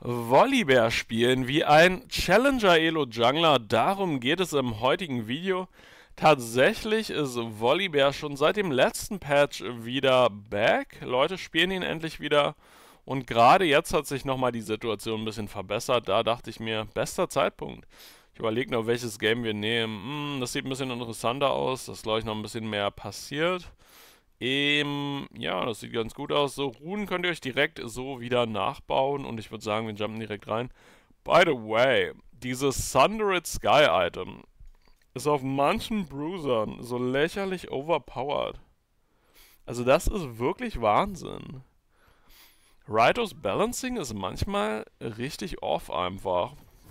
Volibear spielen wie ein Challenger Elo Jungler. Darum geht es im heutigen Video. Tatsächlich ist Volibear schon seit dem letzten Patch wieder back. Leute spielen ihn endlich wieder. Und gerade jetzt hat sich nochmal die Situation ein bisschen verbessert. Da dachte ich mir, bester Zeitpunkt. Ich überlege noch, welches Game wir nehmen. Das sieht ein bisschen interessanter aus. Das ist, glaube ich, noch ein bisschen mehr passiert. Ja, das sieht ganz gut aus. So, Runen könnt ihr euch direkt so wieder nachbauen. Und ich würde sagen, wir jumpen direkt rein. By the way, dieses Sundered Sky Item ist auf manchen Bruisern so lächerlich overpowered. Also das ist wirklich Wahnsinn. Ritos Balancing ist manchmal richtig off einfach.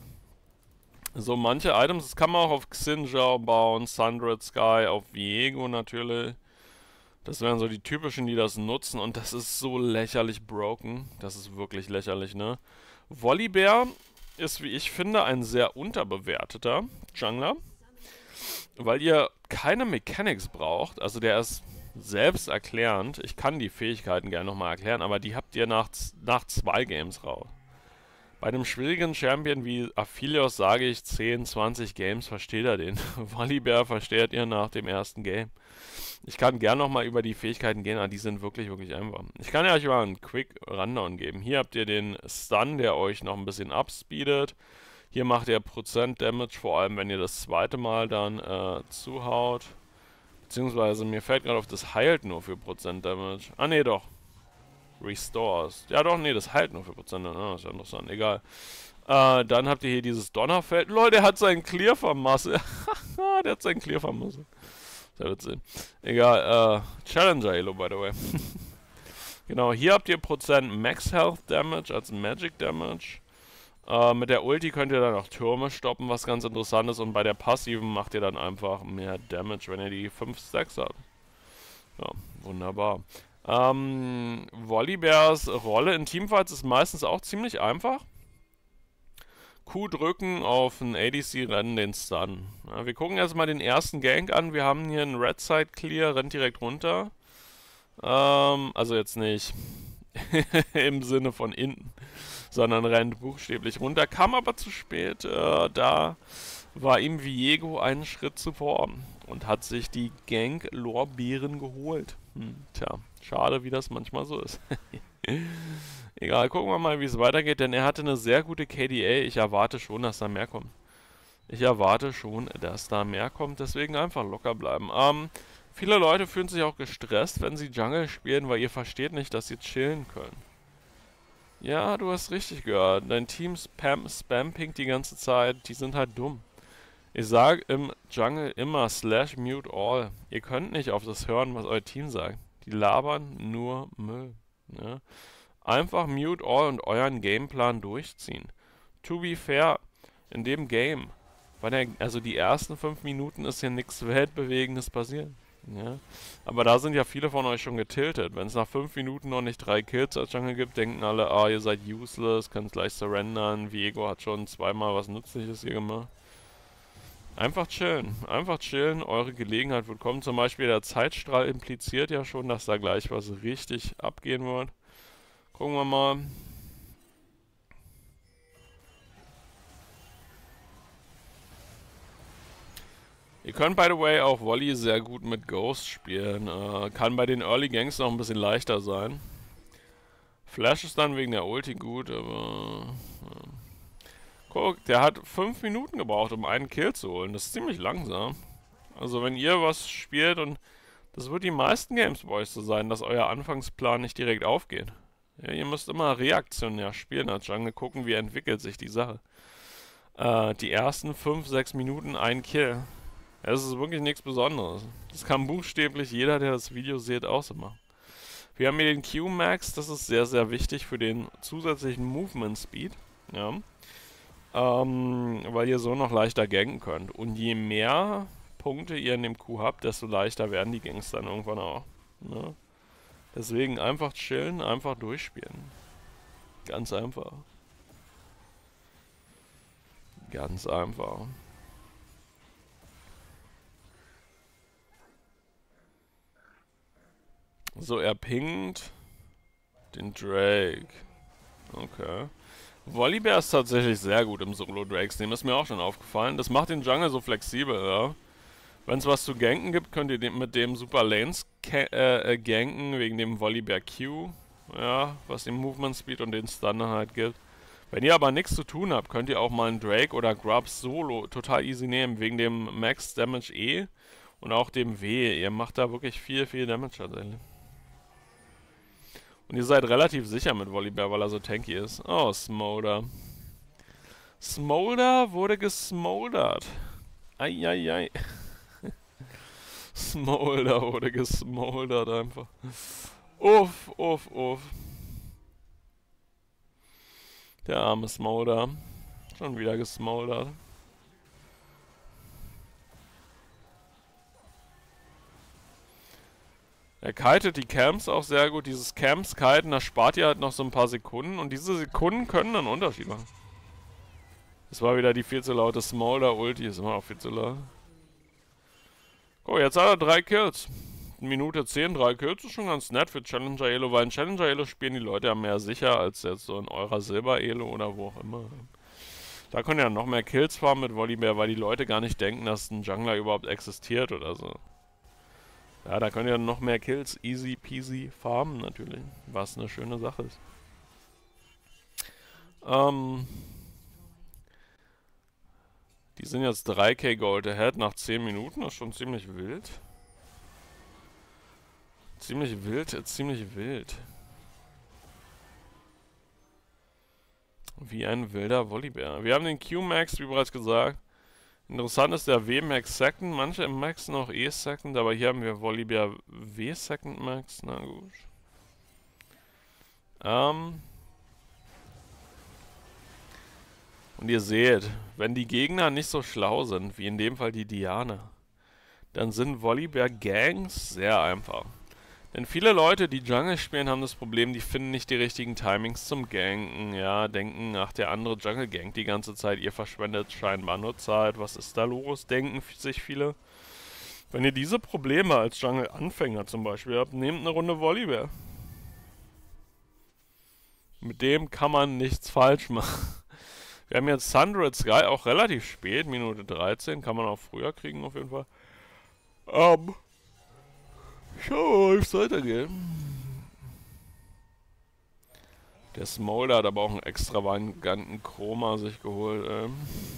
So manche Items, das kann man auch auf Xinjiao bauen, Sundered Sky, auf Viego natürlich. Das wären so die typischen, die das nutzen, und das ist so lächerlich broken. Das ist wirklich lächerlich, ne? Volibear ist, wie ich finde, ein sehr unterbewerteter Jungler, weil ihr keine Mechanics braucht. Also der ist selbsterklärend. Ich kann die Fähigkeiten gerne nochmal erklären, aber die habt ihr nach 2 Games raus. Bei einem schwierigen Champion wie Aphelios sage ich 10, 20 Games versteht er den. Volibear versteht ihr nach dem ersten Game. Ich kann gern nochmal über die Fähigkeiten gehen, aber die sind wirklich, wirklich einfach. Ich kann ja euch mal einen Quick Rundown geben. Hier habt ihr den Stun, der euch noch ein bisschen upspeedet. Hier macht ihr Prozent Damage, vor allem wenn ihr das zweite Mal dann zuhaut. Beziehungsweise mir fällt gerade auf, das heilt nur für Prozent Damage. Ah ne, doch. Restores. Ja doch, nee, das heilt nur für Prozent. Das ist ja interessant, egal. Dann habt ihr hier dieses Donnerfeld. Lol, der hat seinen Clear vermasselt. Der hat seinen Clear vermasselt. Sehr witzig. Egal, Challenger Elo, by the way. Genau, hier habt ihr Prozent Max Health Damage als Magic Damage. Mit der Ulti könnt ihr dann auch Türme stoppen, was ganz interessant ist. Und bei der Passiven macht ihr dann einfach mehr Damage, wenn ihr die 5 Stacks habt. Ja, wunderbar. Volibears Rolle in Teamfights ist meistens auch ziemlich einfach. Q drücken auf einen ADC, rennen den Stun. Ja, wir gucken erstmal den ersten Gank an. Wir haben hier einen Red Side Clear, rennt direkt runter. Also jetzt nicht im Sinne von hinten, sondern rennt buchstäblich runter. Kam aber zu spät. Da war ihm Viego einen Schritt zuvor und hat sich die Gank-Lorbeeren geholt. Tja, schade, wie das manchmal so ist. Egal, gucken wir mal, wie es weitergeht, denn er hatte eine sehr gute KDA. Ich erwarte schon, dass da mehr kommt. Deswegen einfach locker bleiben. Viele Leute fühlen sich auch gestresst, wenn sie Jungle spielen, weil ihr versteht nicht, dass sie chillen können. Ja, du hast richtig gehört. Dein Team spam-pinkt die ganze Zeit. Die sind halt dumm. Ich sage im Jungle immer /mute all. Ihr könnt nicht auf das hören, was euer Team sagt. Die labern nur Müll. Ne? Einfach mute all und euren Gameplan durchziehen. To be fair, in dem Game, also die ersten 5 Minuten ist hier nichts Weltbewegendes passiert. Ja? Aber da sind ja viele von euch schon getiltet. Wenn es nach 5 Minuten noch nicht 3 Kills als Jungle gibt, denken alle, ah, ihr seid useless, könnt gleich surrendern. Viego hat schon zweimal was Nützliches hier gemacht. Einfach chillen, eure Gelegenheit wird kommen. Zum Beispiel der Zeitstrahl impliziert ja schon, dass da gleich was richtig abgehen wird. Gucken wir mal. Ihr könnt, by the way, auch Volley sehr gut mit Ghost spielen. Kann bei den Early Gangs noch ein bisschen leichter sein. Flash ist dann wegen der Ulti gut, aber... Guck, der hat 5 Minuten gebraucht, um einen Kill zu holen. Das ist ziemlich langsam. Also wenn ihr was spielt, und das wird die meisten Games bei euch so sein, dass euer Anfangsplan nicht direkt aufgeht. Ja, ihr müsst immer reaktionär spielen als Jungle, gucken, wie entwickelt sich die Sache. Die ersten 5, 6 Minuten ein Kill. Ja, das ist wirklich nichts Besonderes. Das kann buchstäblich jeder, der das Video sieht, auch so machen. Wir haben hier den Q-Max, das ist sehr, sehr wichtig für den zusätzlichen Movement Speed. Ja. Weil ihr so noch leichter ganken könnt. Und je mehr Punkte ihr in dem Q habt, desto leichter werden die Ganks dann irgendwann auch. Ne? Deswegen einfach chillen, einfach durchspielen. Ganz einfach. Ganz einfach. So, er pingt den Drake. Okay. Volibear ist tatsächlich sehr gut im Solo-Drakes nehmen, ist mir auch schon aufgefallen. Das macht den Jungle so flexibel, ja. Wenn es was zu ganken gibt, könnt ihr mit dem super Lanes ganken, wegen dem Volibear Q. Ja, was den Movement Speed und den Stun halt gibt. Wenn ihr aber nichts zu tun habt, könnt ihr auch mal einen Drake oder Grubs Solo total easy nehmen, wegen dem Max Damage E und auch dem W. Ihr macht da wirklich viel Damage tatsächlich. Und ihr seid relativ sicher mit Volibear, weil er so tanky ist. Oh, Smolder. Smolder wurde gesmoldert. Eieiei. Smolder wurde gesmoldert einfach. Uff. Der arme Smolder. Schon wieder gesmoldert. Er kitet die Camps auch sehr gut. Dieses Camps-Kiten, das spart ihr halt noch so ein paar Sekunden. Und diese Sekunden können dann einen Unterschied machen. Das war wieder die viel zu laute Smolder-Ulti. Ist immer auch viel zu laut. Oh, jetzt hat er 3 Kills. Minute 10, 3 Kills ist schon ganz nett für Challenger Elo, weil in Challenger Elo spielen die Leute ja mehr sicher als jetzt so in eurer Silber Elo oder wo auch immer. Da könnt ihr noch mehr Kills farmen mit Volibear, weil die Leute gar nicht denken, dass ein Jungler überhaupt existiert oder so. Ja, da könnt ihr noch mehr Kills easy peasy farmen natürlich, was eine schöne Sache ist. Die sind jetzt 3k Gold ahead nach 10 Minuten, das ist schon ziemlich wild. Ziemlich wild. Wie ein wilder Volibear. Wir haben den Q-Max, wie bereits gesagt. Interessant ist der W-Max Second. Manche maxen auch E-Second, aber hier haben wir Volibear W-Second Max. Na gut. Und ihr seht, wenn die Gegner nicht so schlau sind, wie in dem Fall die Diana, dann sind Volibear Gangs sehr einfach. Denn viele Leute, die Jungle spielen, haben das Problem, die finden nicht die richtigen Timings zum Ganken, ja, denken, ach, der andere Jungle gankt die ganze Zeit, ihr verschwendet scheinbar nur Zeit, was ist da los, denken sich viele. Wenn ihr diese Probleme als Jungle-Anfänger zum Beispiel habt, nehmt eine Runde Volibear. Mit dem kann man nichts falsch machen. Wir haben jetzt Sundered Sky, auch relativ spät, Minute 13, kann man auch früher kriegen auf jeden Fall. Schauen wir mal, wie es weitergeht. Der Smolder hat aber auch einen extravaganten Chroma sich geholt.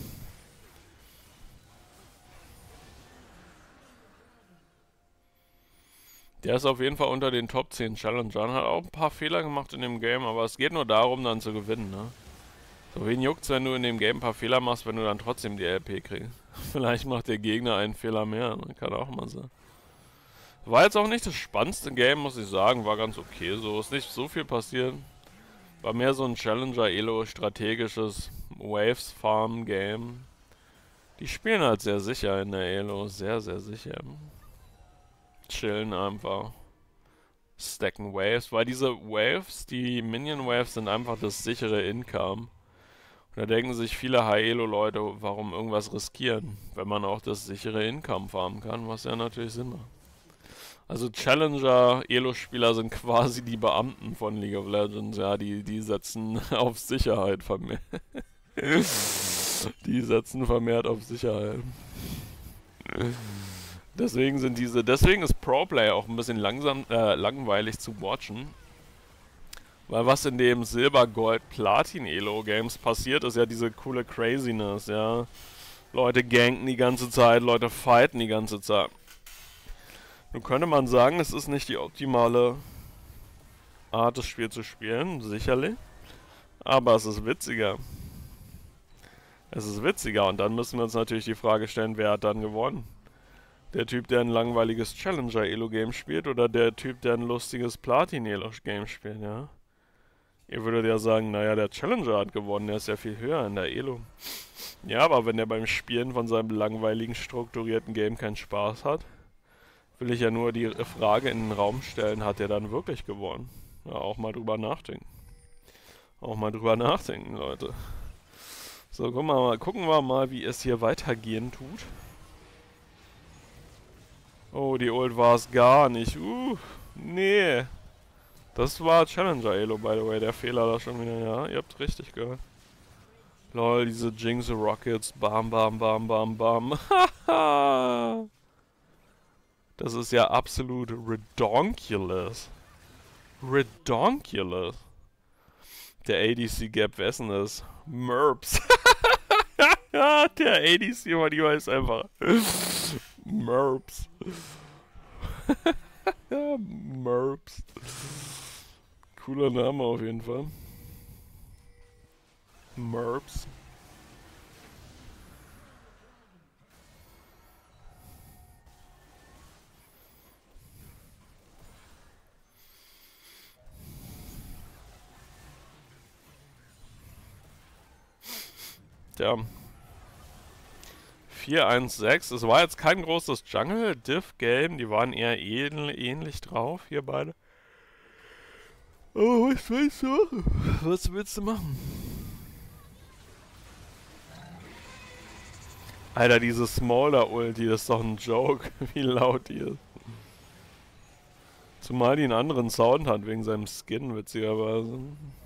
Der ist auf jeden Fall unter den Top 10 Challengern. Hat auch ein paar Fehler gemacht in dem Game, aber es geht nur darum, dann zu gewinnen, ne? So, wen juckt's, wenn du in dem Game ein paar Fehler machst, wenn du dann trotzdem die LP kriegst? Vielleicht macht der Gegner einen Fehler mehr, ne? Kann auch mal sein. War jetzt auch nicht das spannendste Game, muss ich sagen. War ganz okay so. Ist nicht so viel passiert. War mehr so ein Challenger-Elo, strategisches Waves-Farm-Game. Die spielen halt sehr sicher in der Elo. Sehr sicher. Chillen einfach. Stacken Waves. Weil diese Waves, die Minion-Waves, sind einfach das sichere Income. Und da denken sich viele High-Elo-Leute, warum irgendwas riskieren, wenn man auch das sichere Income farmen kann, was ja natürlich Sinn macht. Also Challenger-Elo-Spieler sind quasi die Beamten von League of Legends, ja, die setzen auf Sicherheit vermehrt. Die setzen vermehrt auf Sicherheit. Deswegen ist Pro-Play auch ein bisschen langweilig zu watchen. Weil was in dem Silber-Gold-Platin-Elo-Games passiert, ist ja diese coole Craziness, ja. Leute ganken die ganze Zeit, Leute fighten die ganze Zeit. Nun könnte man sagen, es ist nicht die optimale Art, das Spiel zu spielen, sicherlich. Aber es ist witziger. Es ist witziger und dann müssen wir uns natürlich die Frage stellen, wer hat dann gewonnen? Der Typ, der ein langweiliges Challenger-Elo-Game spielt oder der Typ, der ein lustiges Platin-Elo-Game spielt, ja? Ihr würdet ja sagen, naja, der Challenger hat gewonnen, der ist ja viel höher in der Elo. Ja, aber wenn er beim Spielen von seinem langweiligen, strukturierten Game keinen Spaß hat, will ich ja nur die Frage in den Raum stellen, hat er dann wirklich gewonnen? Ja, auch mal drüber nachdenken. Auch mal drüber nachdenken, Leute. So, gucken wir mal, wie es hier weitergehen tut. Oh, die Ult war es gar nicht. Nee. Das war Challenger Elo, by the way, der Fehler da schon wieder, ja, ihr habt richtig gehört. Lol, diese Jinx Rockets, bam, bam, bam, bam, bam. Haha. Das ist ja absolut redonkulous. Redonkulous. Der ADC Gap, wer ist denn das? Merps. Ja, der ADC manchmal ist einfach Merps. Ja, Merps. Cooler Name auf jeden Fall. Merps. Tja. 4-1-6. Es war jetzt kein großes Jungle-Diff-Game. Die waren eher ähnlich drauf, hier beide. Oh, was willst du machen? Was willst du machen? Alter, diese Smolder-Ulti, das ist doch ein Joke, wie laut die ist. Zumal die einen anderen Sound hat, wegen seinem Skin, witzigerweise.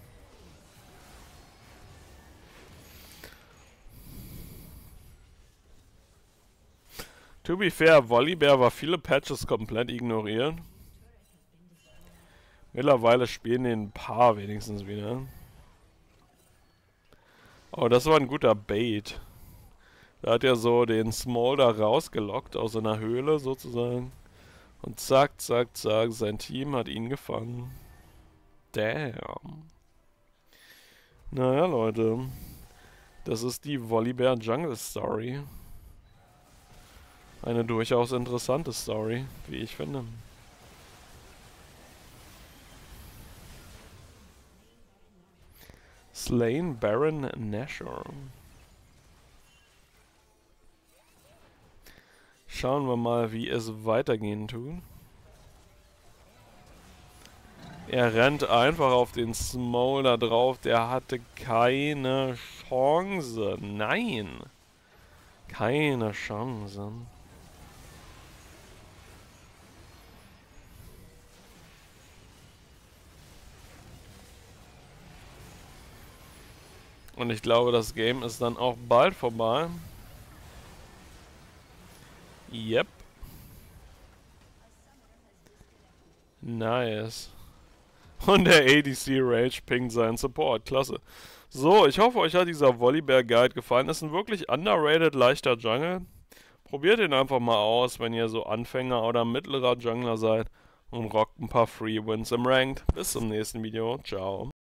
To be fair, Volibear war viele Patches komplett ignoriert. Mittlerweile spielen den ein paar wenigstens wieder. Oh, das war ein guter Bait. Da hat er so den Smolder rausgelockt aus seiner Höhle sozusagen. Und zack, zack, zack, sein Team hat ihn gefangen. Damn. Naja, Leute. Das ist die Volibear Jungle Story. Eine durchaus interessante Story, wie ich finde. Slain Baron Nashor. Schauen wir mal, wie es weitergehen tut. Er rennt einfach auf den Smolder drauf. Der hatte keine Chance. Nein. Keine Chance. Und ich glaube, das Game ist dann auch bald vorbei. Yep. Nice. Und der ADC Rage pingt seinen Support. Klasse. So, ich hoffe, euch hat dieser Volibear Guide gefallen. Ist ein wirklich underrated, leichter Jungle. Probiert ihn einfach mal aus, wenn ihr so Anfänger oder mittlerer Jungler seid. Und rockt ein paar Free Wins im Ranked. Bis zum nächsten Video. Ciao.